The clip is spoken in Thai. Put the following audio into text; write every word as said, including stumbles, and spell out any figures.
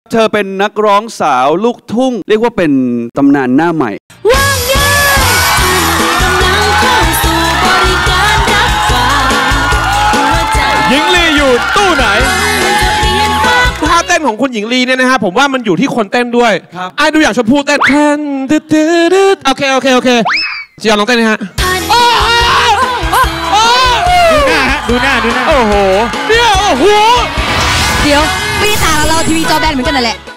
เธอเป็นนักร้องสาวลูกทุ่งเรียกว่าเป็นตำนานหน้าใหม่หญิงลีอยู่ตู้ไหนท่าเต้นของคุณหญิงลีเนี่ยนะฮะผมว่ามันอยู่ที่คนเต้นด้วยไอ้ดูอย่างชมพู่เต้นแทนโอเคโอเคโอเคจียอนลองเต้นนะฮะดูหน้าดูหน้าดูหน้าโอ้โหเนี่ยโอ้โหเดี๋ยวพี่ตาเราทีวีจอแบนเหมือนกันนั่นแหละ